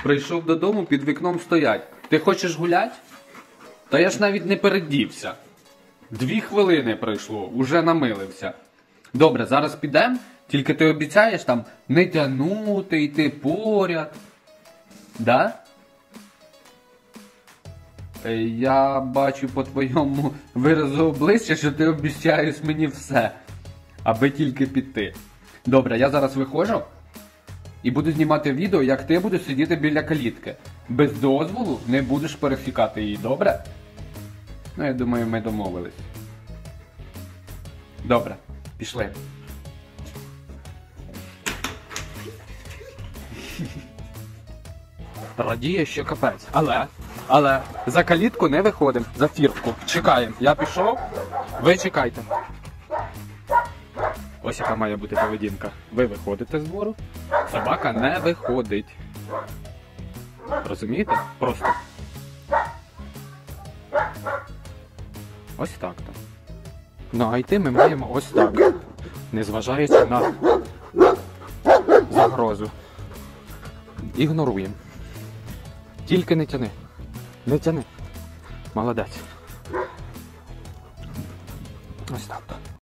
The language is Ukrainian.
Прийшов додому, під вікном стоять. Ти хочеш гуляти? Та я ж навіть не передівся. 2 хвилини пройшло, уже намилився. Добре, зараз підемо, тільки ти обіцяєш там не тягнути, йти поряд. Да? Я бачу по твоєму виразу обличчя, що ти обіцяєш мені все, аби тільки піти. Добре, я зараз виходжу і буду знімати відео, як ти будеш сидіти біля калітки. Без дозволу не будеш пересікати її, добре? Ну, я думаю, ми домовились. Добре, пішли. Радіє, що капець. Але, за калітку не виходимо, за фіртку. Чекаємо. Я пішов, ви чекайте. Ось яка має бути поведінка. Ви виходите з двору, собака не виходить. Розумієте? Просто. Ось так-то. Ну, а йти ми маємо ось так. Незважаючи на загрозу. Ігноруємо. Тільки не тяни. Не тяни. Молодець. Ось так-то.